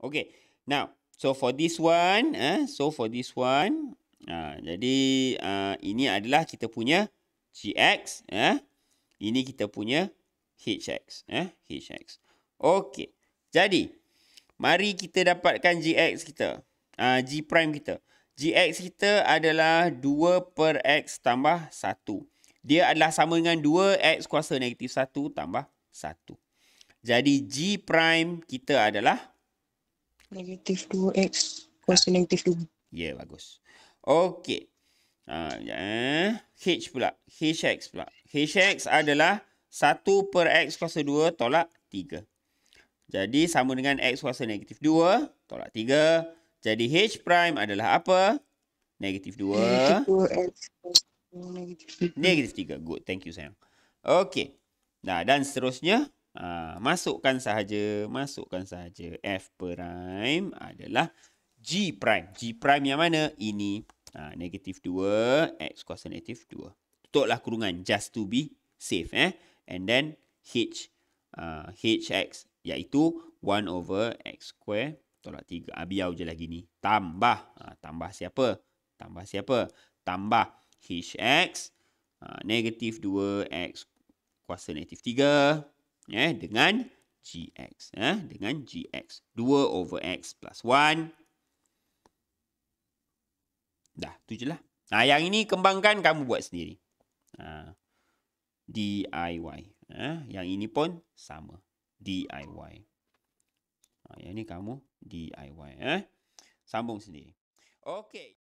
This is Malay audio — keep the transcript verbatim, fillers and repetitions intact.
Okay. Now, so for this one, eh, so for this one, uh, jadi uh, ini adalah kita punya G X. Eh. Ini kita punya H X. Eh, H X. Okay. Jadi, mari kita dapatkan G X kita. Uh, G prime kita. G X kita adalah dua per X tambah satu. Dia adalah sama dengan dua X kuasa negatif satu tambah satu. Jadi G prime kita adalah Negatif dua X kuasa ha. negatif dua. Ya, yeah, bagus. Okey. Ha, ya. H pula. H X pula. H X adalah satu per X kuasa dua tolak tiga. Jadi sama dengan X kuasa negatif dua tolak tiga. Jadi H prime adalah apa? Negatif dua. Negatif dua X kuasa negatif tiga. Negatif tiga. Good. Thank you, sayang. Okey. Nah, dan seterusnya. Ha, masukkan sahaja. Masukkan sahaja. F prime adalah G prime. G prime yang mana? Ini. Ha, negatif dua. X kuasa negatif dua. Tutuplah kurungan. Just to be safe. Eh? And then H. Uh, H X. Iaitu one over X square tolak tiga. Ha, biar je lagi ni. Tambah. Ha, tambah siapa? Tambah siapa? Tambah H X uh, negatif dua X kuasa negatif tiga eh, dengan G X. Eh, dengan G X. dua over X plus one. Dah, tu je lah. Nah, yang ini kembangkan, kamu buat sendiri. Ha, D I Y. Eh, yang ini pun sama. D I Y. Ha, yang ini kamu D I Y. Eh. Sambung sendiri. Okey.